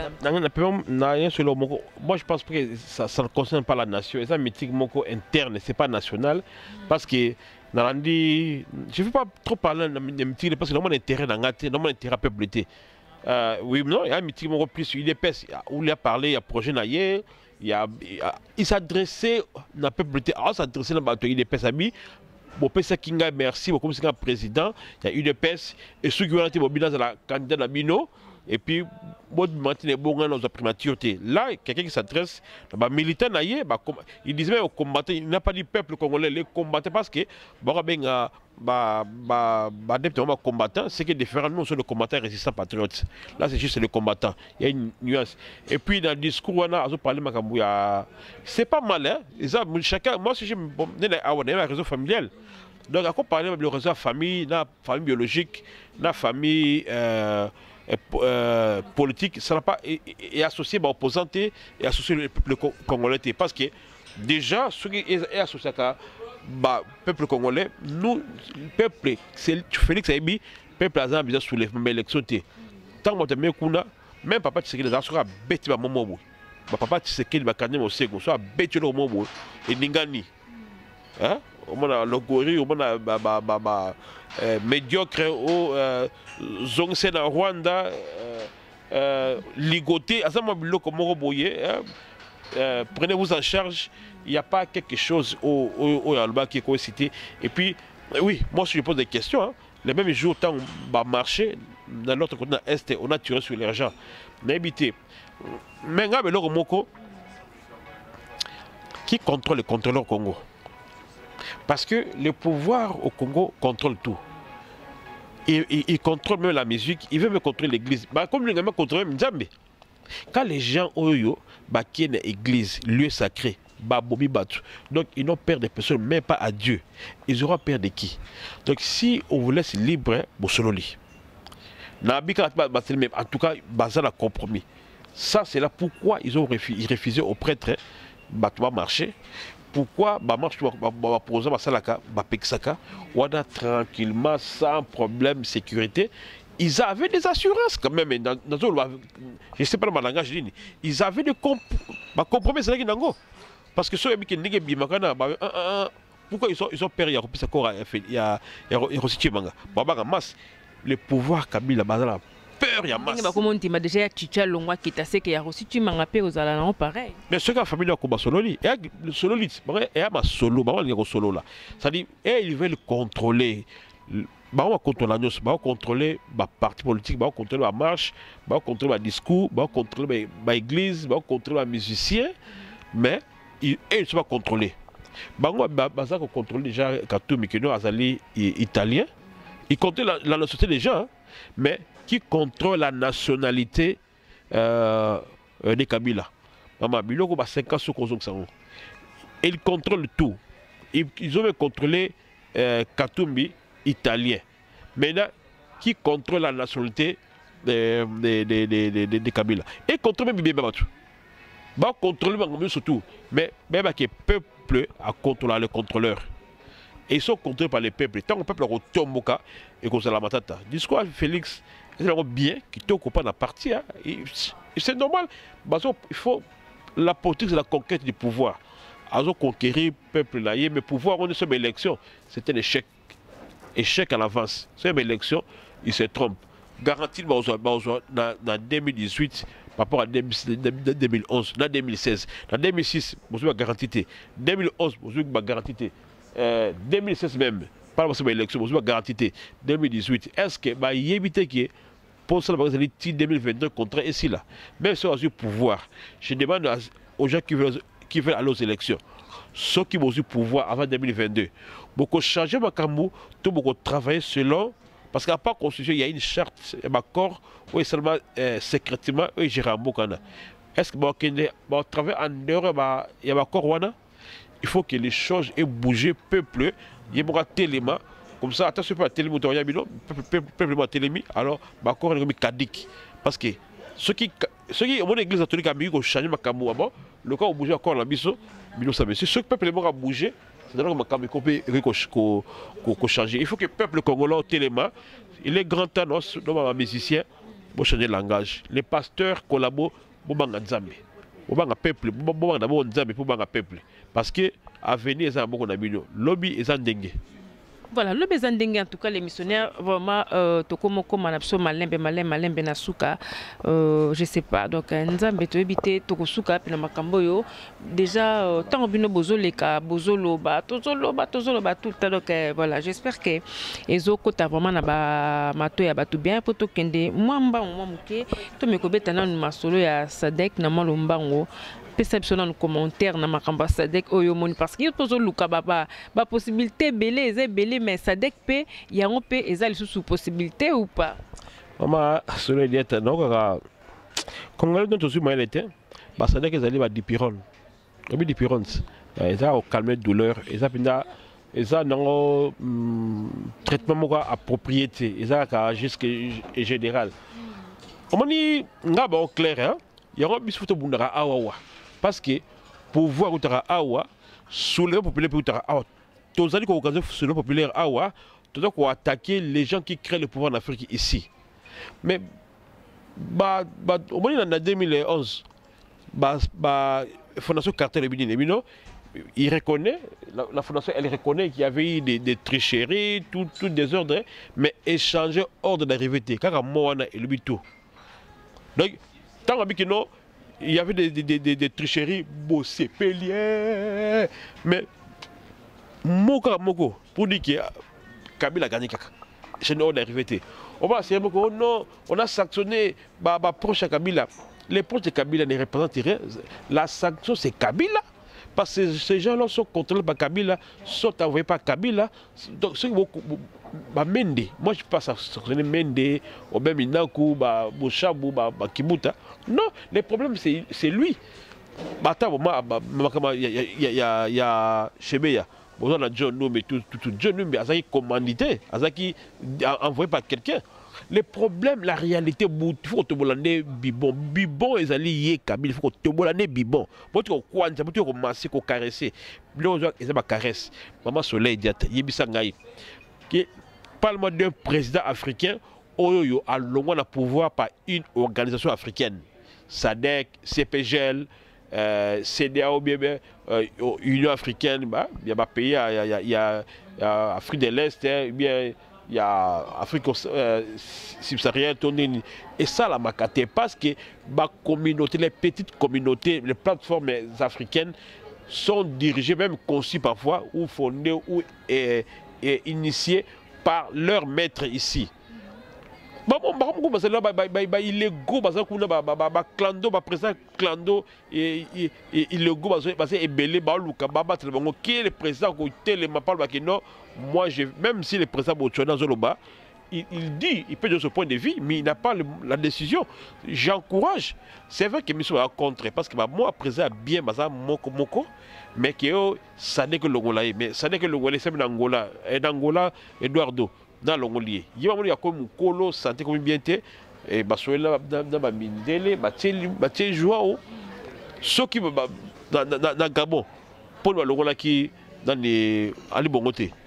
je pense que ça ne concerne pas la nation. C'est un meeting interne, c'est pas national. Parce que je ne veux pas trop parler de meeting parce que mon intérêt dans mon intérêt peuple. Oui, non, il y a un meeting plus UDPS où il a parlé, il y a projet naïe, il s'adressait à peuple, il s'adressait à UDPS ami. Bon, Kinga, merci, comme c'est un président, il y a UDPS et ceux qui ont été mobilisés dans la candidat Nabino. Et puis, là, quelqu'un qui s'adresse, militant, il disait aux combattants, il n'a pas dit peuple congolais, les combattants, parce que, combattants, c'est que différents nous sont les combattants résistants patriotes. Là, c'est juste les combattants. Il y a une nuance. Et puis, dans le discours, on a parlé de c'est pas mal, hein. Chacun, moi, si je me un réseau familial. Donc, on parle de réseau famille, la famille biologique, la famille. Politique, ça n'a pas est associé à opposante et associé le peuple congolais parce que déjà ceux qui sont associés à peuple congolais, nous peuple c'est Félix Aïbi, peuple a besoin de soulèvement élection tant que même papa tu sais que les gens bêtis à momo papa tu sais qu'il va canner au second soit bêtis au momo et ningani hein on a le gorille on a médiocre au Zongse na Rwanda ligoté à ça mobile comme Roboye prenez-vous en charge il n'y a pas quelque chose au Alba qui est cité et puis oui moi si je pose des questions hein, les mêmes jours tant on va marcher dans l'autre côté est on a tiré sur les gens n'habité mais ngabe le Moko qui contrôle le contrôleur au Congo parce que le pouvoir au Congo contrôle tout. Il contrôle même la musique, il veut même contrôler l'église. Comme il veut contrôler Nzambe. Quand les gens ont qui est l'église, lieu sacré, donc ils n'ont peur des personnes, même pas à Dieu. Ils auront peur de qui? Donc si on vous laisse libre, en tout cas, basé sur compromis. Ça, c'est là pourquoi ils ont refusé aux prêtres de marcher. Pourquoi marche poser on a tranquillement sans problème de sécurité. Ils avaient des assurances quand même. Je ne sais pas le langage. Ils avaient des compromis. Parce que ceux qui pourquoi ils ont peur il y a le pouvoir Kabila peur il y a masse. Déjà Chicha Longwa qui t'a que y a aussi tu m'as appelé aux alanons pareil. Mais ce qu'a famille comme Sololi et le Sololi et à ma solo solo là. Ça dit ils veulent contrôler on va contrôler la parti politique, on va contrôler la marche, on va contrôler le discours, on va contrôler l'église, on va contrôler les musiciens, mais ils ne sont pas contrôlés. On va contrôler déjà Katou Mikeno Azali italien, ils contrôlent la nationalité des gens, mais qui contrôle la nationalité des Kabila. Maman, Biloko a 5 ans sur Kozong. Ils contrôlent tout. Ils ont même contrôlé Katumbi italien. Maintenant, qui contrôle la nationalité des Kabila. Et contrôle même Bibé Babatou. Bah contrôler surtout. Mais même que le peuple a contrôlé le contrôleur. Et ils sont contrôlés par les peuples. Tant que le peuple a Tomboka et qu'on la matata. Discours Félix c'est bien qui te pas la partie. Hein. C'est normal. Il faut la politique, c'est la conquête du pouvoir. Ils ont conquérir le peuple là, mais pouvoir, on est sur l'élection, c'est un échec. Échec à l'avance. C'est une élection, il se trompe. Garantie dans 2018 par rapport à 2011, dans 2016. Dans 2006, vous avez garantie. 2011, vous avez garantie. 2016 même, par rapport à l'élection, vous avez garantie. 2018, est-ce que il évite que pour ça, par exemple, 2022 contre ici là, même si on a le pouvoir, je demande aux gens qui veulent aller aux élections, ceux qui ont eu pouvoir avant 2022, beaucoup changer ma camou, tout beaucoup travailler selon, parce qu'à part constitution, il y a une charte, un accord, où seulement secrètement, où j'ai un mot. Est-ce que on travaille en dehors, il y a un accord, il faut que les choses aient bougé, peuple, il y a un téléma, comme ça, attention pas à téléma, peuple télémi, alors, l'accord est caduc. Parce que ceux qui, mon église catholique a mis au changer ma camou avant, le cas où bouger encore la biso, si ce peuple a bougé, c'est dans le cas qu'on peut changer. Il faut que le peuple congolais au téléma, il est grand temps, nos musiciens, pour changer le langage. Les pasteurs collaborent pour le peuple, pour le peuple. Parce que l'avenir est un bon ami, lobby est un dengue. Voilà, le besoin d'engue en tout cas les missionnaires vraiment tokomoko manapso malembe nasuka je sais pas donc nzambe to ebité tokosuka pina makambo yo déjà tant bino bozoleka bozoloba tout le donc voilà j'espère que ezo kota vraiment na ba mato ya batu bien poto kende mwamba muke to mekobeta na masolo ya Sadek na malombango perception dans le commentaire na makamba Sadek oyo moni parce que pozo luka ba possibilité belé mais Sadek pe yango pe ezali sous possibilité ou pas maman cela dit non quand on est aussi moyen était ba Sadek ezali ba dipirone comme dipirone ça au calmer douleur et ça pinda et ça non traitement moko approprié et ça jusque général on dit ngaba au clair hein yango bisuto bundara awawa. Parce que pouvoir utara awa soulever populaire pour utara awa tous allez qu'on occasion soulever populaire awa tout doit attaquer les gens qui créent le pouvoir en Afrique ici mais au moins en 2011 fondation Carter il reconnaît la fondation elle reconnaît qu'il y avait eu des tricheries tout désordre mais échanger ordre d'arrivée car Moana et le bito donc tant que non il y avait des tricheries bossées, pélières. Mais, moko, pour dire que Kabila a gagné caca. C'est nous d'arriver. On va dire que non, on a sanctionné proche à Kabila. Les proches de Kabila ne représentent rien. La sanction, c'est Kabila. Parce que ces gens-là sont contrôlés par Kabila, sont envoyés par Kabila. Donc, ceux qui vont. Mende, moi je passe à sanctionner Mende, Obeminaku, Bouchabou, Kibuta. Non, le problème c'est lui. Il y a Chebeya, on a John Noum et tout John Noum, il commandité, il envoyé par quelqu'un. Le problème, la réalité, il faut que tu bibon, ils allaient y Kabila, il faut que tu bibon. Pour que tu masser, que caresser. Ils ont caresse. Maman Soleil, il y a parlement d'un président africain qui a le pouvoir par une organisation africaine. SADC, CPGL, CDAO, Union africaine, il y a des pays, il y a Afrique de l'Est, il y a Afrique subsaharienne, et ça la macate parce que les petites communautés, les plateformes africaines sont dirigées, même conçues parfois, ou fondées, ou initiées par leur maître ici. Il est go, clando, président clando, il est go, est belé, qui est le président qui non, moi, même si le président Zoloba, il dit, il peut de ce point de vue, mais il n'a pas la décision. J'encourage. C'est vrai que je a contre, parce que moi, président bien, moko, mais que ça n'est que l'Angola, mais ça n'est que l'Angola, c'est l'Angola, et d'Angola, Eduardo, dans l'Angolais. Il y a comme Kolo, santé comme bien té, et Basoela, dans ma mindele, Baté Joao, ceux qui dans Gabon, pour l'Angola qui dans les Ali Bongote.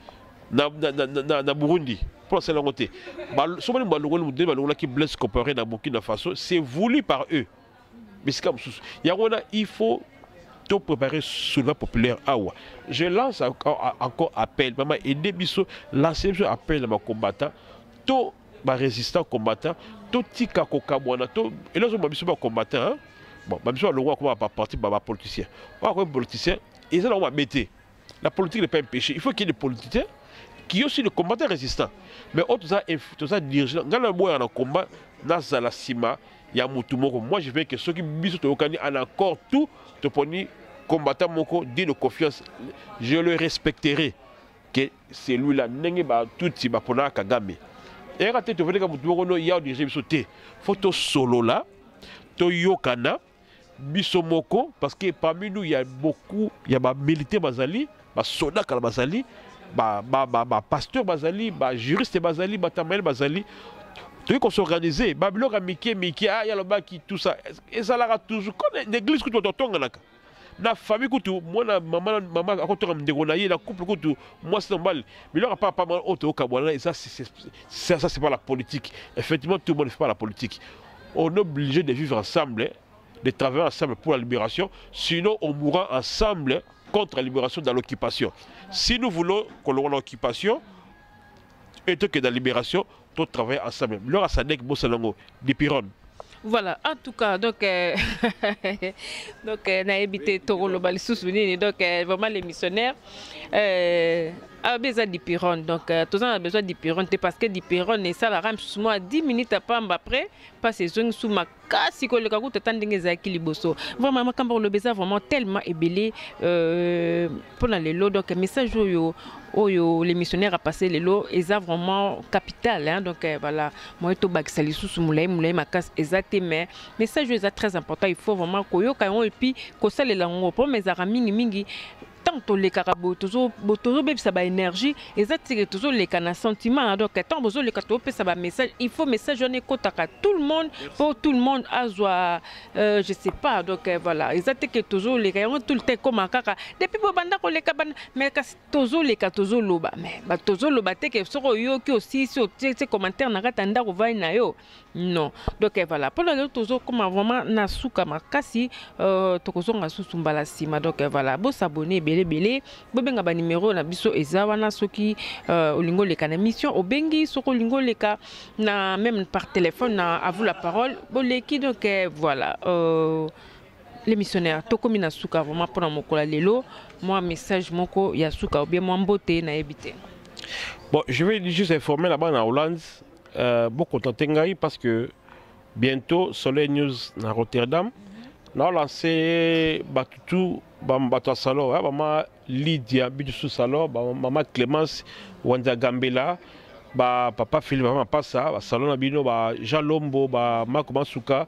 na Burundi pour la côté qui blesse comparé dans Burkina Faso, c'est voulu par eux. Mais c'est comme il faut tout préparer sur le populaire. Je lance encore appel, maman, aider biso, lancer appel à ma combattant, tout ma résistant combattant, tout tika kokabwana, tout et là je m'abuse combattant. Bon, je suis le roi comme pas parti par politicien. Pas politicien, et ça on va mettre. La politique n'est pas un péché. Il faut qu'il y ait des politiciens qui ont aussi des combattants résistants. Mais tout ça dirigé. Dans le mois en combat, dans la cima, il y a Moutoumoko. Moi, je veux que ceux qui bisous en encore tout, te poni combattant moko, dit de confiance, je le respecterai. Que c'est lui là, n'est pas tout si ba pona Kagame. Et quand tu veux que Moutoumoko, il y a dirigé sauter. Faut to solo là, to yokana. Bisomoko, parce que parmi nous il y a beaucoup, il y a des militaires bazali, des soldats bazali, des pasteurs bazali, des juristes bazali, des tamel bazali. Tout qu'on s'organise, Babylone a Mickey, ah il y a le bas qui tout ça, et ça là toujours comme l'église que tu entends là. La famille que tu, moi la maman à côté de me la couple que tu, moi c'est normal, mais là pas mal auto Kabwana et ça c'est pas la politique. Effectivement tout le monde ne fait pas la politique. On est obligé de vivre ensemble. De travailler ensemble pour la libération, sinon on mourra ensemble contre la libération dans l'occupation. Si nous voulons que l'on ait l'occupation, et que dans la libération, tout travailler ensemble. L'heure ça n'est que Bossanango, des Piron. Voilà, en tout cas, donc, on a évité Toro Lobali Sousouni, donc vraiment les missionnaires a besoin d'Ipiron. Donc, tous a besoin d'Ipiron, parce que d'Ipiron, et ça, la rame sous moi 10 minutes après, parce que je suis ma casse, que le cagout est en train liboso. Vraiment, quand on le besoin vraiment tellement ébélé pour les lots, donc, message les missionnaires a passé les lots, et ça vraiment capital. Hein, donc, voilà, moi, je suis sous moulay, ma casse exacte, mais message est très important. Il faut vraiment qu'on y ait et puis qu'on s'aille là, pour mes amis mingi. Tant les carabos, toujours ça va énergie, et ça tire toujours les canaux sentiments. Donc, tant besoin les carabos, ça va message. Il faut message on est à tout le monde, pour tout le monde à joie, je sais pas. Donc, voilà, ils attaquent toujours les rayons tout le temps comme un caca. Depuis pour banda les cabanes, mais toujours les cas toujours loba, mais toujours loba que sur yo qui aussi sur ces commentaires n'a pas tendance au vain na yo. Non, donc voilà. Pour le toujours comme vraiment na souka makasi, tokozo na susumbala sima. Donc voilà, beau s'abonner. Belé bobenga ba numéro na biso ezawana soki olingo leka na mission obengi soko olingo leka na même par téléphone na à vous la parole boleki. Donc voilà les missionnaires tokomi na suka vraiment pour mokola lelo moi message moko ya suka ou bien moi mbote na éviter. Bon, je vais juste informer là-bas en Hollande beaucoup content parce que bientôt Soleil News na Rotterdam na lancé batutu bato salon maman Lydia bidusu salon maman Clémence Wanda Gambela papa Philippe maman pas ça salon na bino Jean Lombo Marco Masuka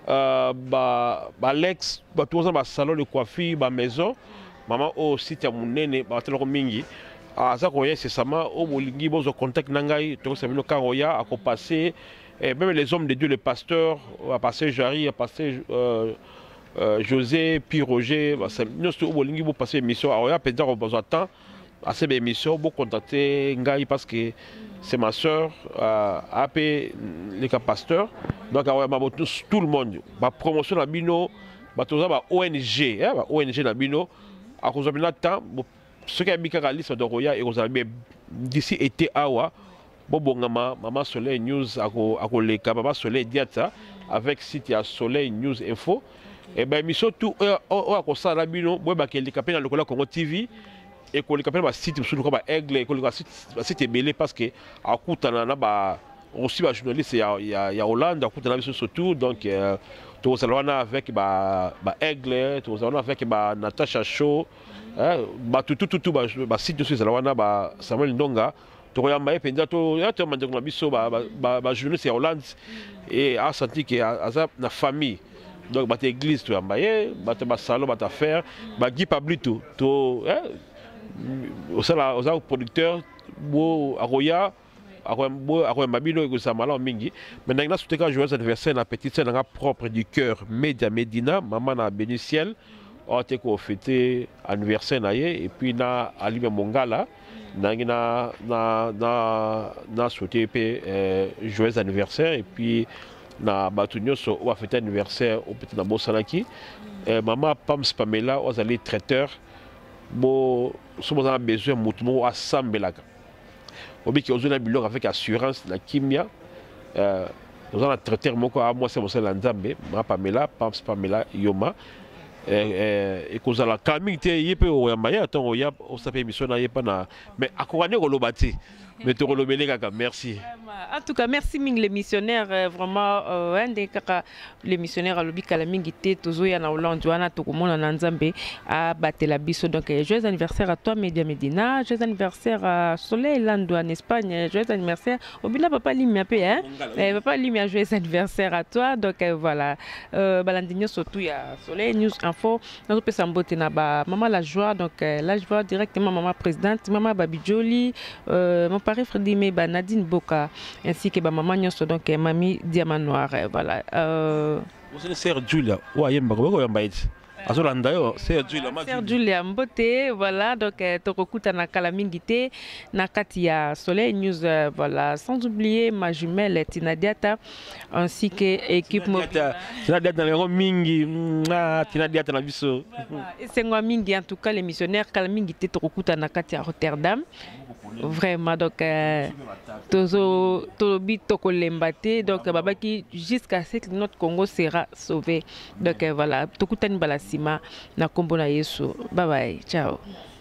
Alex tout ça salon de coiffure maison maman au site ya munene batelo mingi ça c'est ça au bolingi bozo contact nangai to ça bino karoya a passer même les hommes de Dieu les pasteurs a passé Jari a passé José, puis Roger, nous sommes passer émission. Alors, il y a peut-être besoin de temps à cette émission. Vous contacter Ngai parce que c'est ma soeur, AP, les pasteurs. Donc, tout le monde, la promotion de la Bino, ONG, ONG la Bino, à cause de temps, ceux qui ont mis la liste de Roya et d'ici été Awa, Maman Soleil News, à Maman Soleil Diata, avec site Soleil News Info. Et bien, mission tout, on a ça là, bino, moi, bah, les capés dans le Congo TV, et qu'on les capés dans le site, sur le Aigle, et qu'on le site est belé parce que, à coup, on a aussi un journaliste, il y a Hollande, à coup, on a surtout, donc, tout ça, on a avec Aigle, tout ça, on a avec Natacha Shaw, tout, site dessus, on a Samuel Ndonga, tout le monde, il journaliste, il y a Hollande, et a senti qu'il y a une famille. Donc, bah, l'église, tu as maillé, bah, salon, bah, faire, bah, Guy Pablito, tout, aux producteurs, Aroya, Aroya Mabino, et ça, malin, mingi. Maintenant, il y a tout cas, joyeux anniversaire, la petite sœur, propre du cœur, Média Medina, maman, na béniciel, on a fêté anniversaire, et puis, na Alime Mongala, na souhaité joyeux anniversaire et puis na batunyo so on va fêter anniversaire au petit nabo salaki maman Pams Pamela aux allés traiteur bo sommes en besoin mutumo assemblaka obiki ozona biloko avec assurance na kimia nous allons traiter moko à moi c'est mon seul nzambe ma Pamela Pams Pamela Yoma et cause la calamité y peut au yamba ton ya on s'appelle mission na yepa na mais akogane kolobati mais te kolobele kaka merci. En tout cas, merci Ming les missionnaires, vraiment un des kaka les missionnaires à l'obi kalamingité tozo ya na Hollande wana tokomona na Nzambe à Batela Biso. Donc joyeux anniversaire à toi Media Medina, joyeux anniversaire à Soleil Lando en Espagne, joyeux anniversaire Obila papa Limia pe hein. Papa Limia joyeux anniversaire à toi. Donc voilà, balandinyo surtout ya Soleil News Info, nous peut s'emboter na ba maman la joie. Donc là je vois directement maman présidente, maman Babi Jolie, mon pari Freddy Meba, Nadine Boka, ainsi que maman Nyonso, donc mamie Diamant Noir. Voilà. Vous êtes sœur Julia, ou Yemba, ou Yemba. Sœur Julia Mbote, voilà, donc Torokuta na Kalamingité, na Katia Soleil News, voilà, sans oublier ma jumelle Tina Diata, ainsi que équipe mobile. Tina Diata na mingi, Tina Diata na biso. Et c'est moi mingi en tout cas les missionnaires Kalamingité Torokuta na Katia Rotterdam. Vraiment donc tozo tolobi tokolembate donc babaki jusqu'à ce que notre Congo sera sauvé. Donc voilà, tokutani balasima na kombo na Yesu. Bye bye, ciao.